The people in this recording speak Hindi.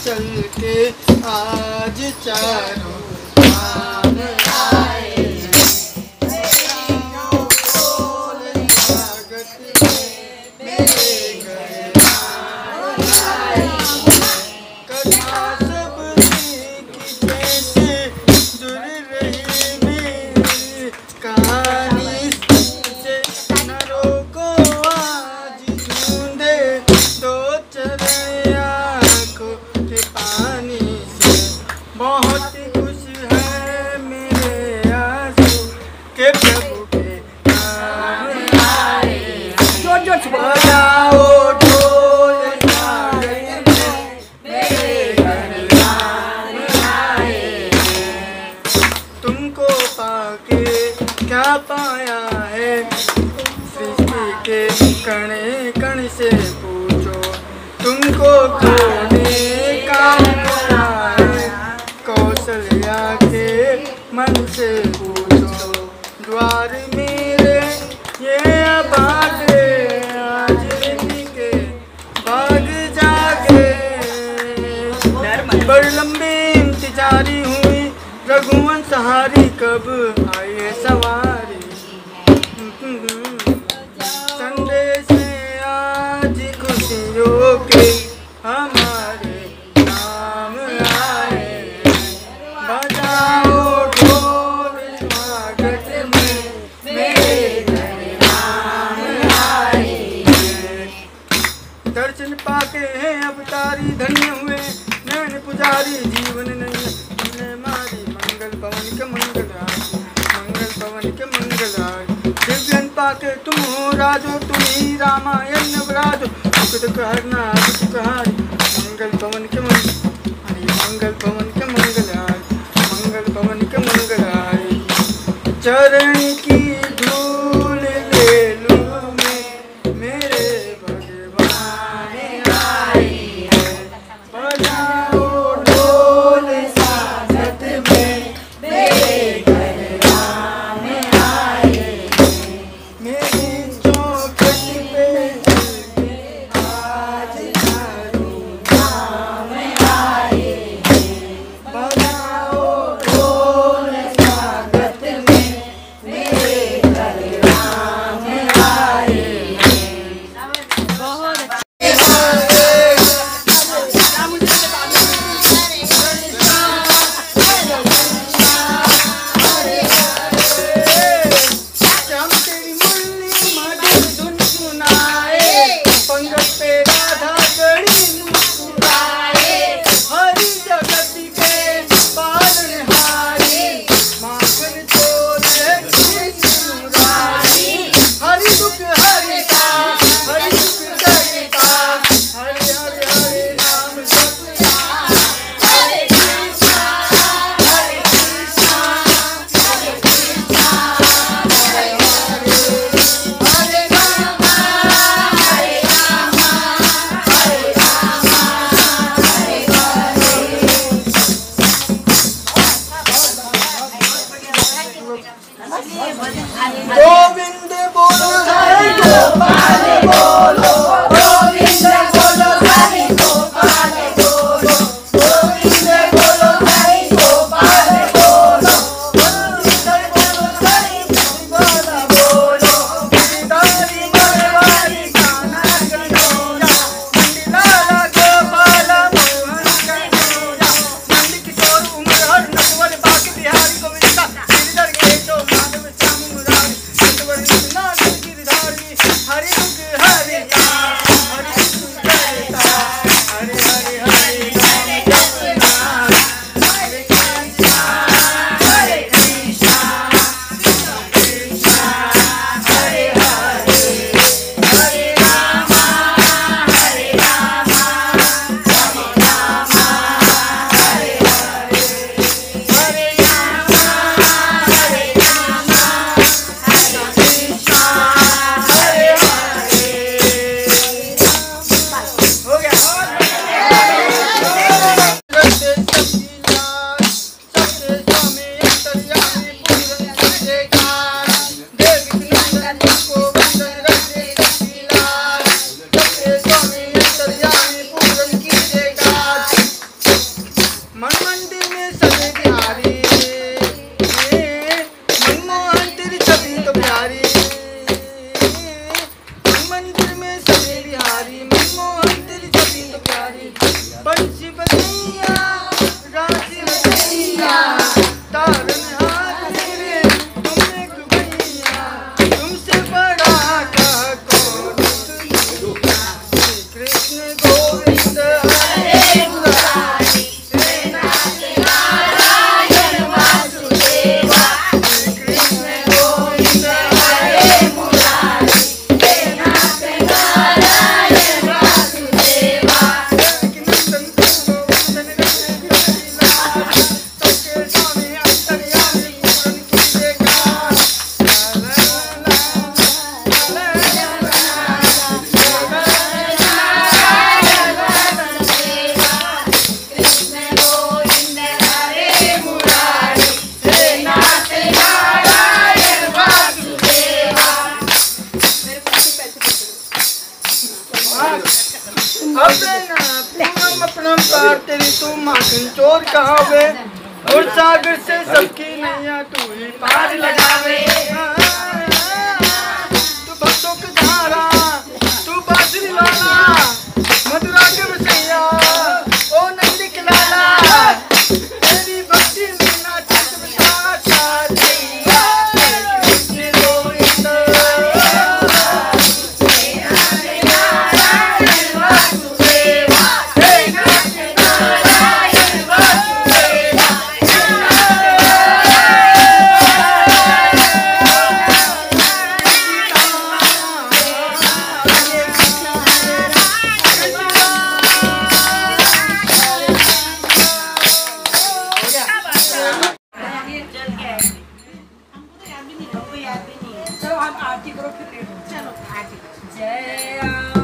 चल के आज चारों धाम आए। स्वागत में मेरे घर आए। कथा सबकी जैसे जुड़ रही मेरी कहानी से, न रोको आज ढूंढे दो चरण आँखों के पानी से। बहुत खुश है मेरे आंसू के प्रभु के नाम आए। बजाओ ढोल स्वागत में मेरे घर नाम आए। तुमको पाके क्या पाया है, सृष्टि के कण कण से पूछो। तुमको खोने का मिला है, कौशल्या के मन से पूछो। द्वार मेरे ये अभागे, आज ऋषि के भाग जागे। बड़ी लंबी इंतजारी हुई, रघुवंश हारी कब आए सवारी। संदेश आज खुशियों के हमारे नाम आए। बजाओ ढोल स्वागत में मेरे घर नाम आए। दर्शन पाके हैं अवतारी धन्य हुए, नैन पुजारी जीवन नहीं मारी। मंगल पवन के मंगल आए, मंगल पवन के मंगल आए। दिव्यन पाके तुम हो राजो, तुम ही रामायण नवराजो। दुख दुख हरना दुख हारी, मंगल पवन के मंगल, मंगल पवन के मंगल आए, मंगल पवन के मंगल आए। चरण की धूल ले लूं मैं, मेरे भगवान आए। बजाओ ढोल स्वागत में मेरे घर नाम आए। मेरी चौखट पे चल के आज चारों धाम आए। बजाओ ढोल स्वागत में मेरे परंपार तेरी तू माखन चोर कहावे, और सागर से सबकी नैया तू ही पार लगावे। तू भक्तों की धारा, तू बांसुरी वाला, मधुरा के बसैया, ओ नंदी के लाला, तेरी भक्ति में नाचे सबका साथिया, कृष्ण गोविंद। चलो हम आरती करो फिर चलो आरती। जय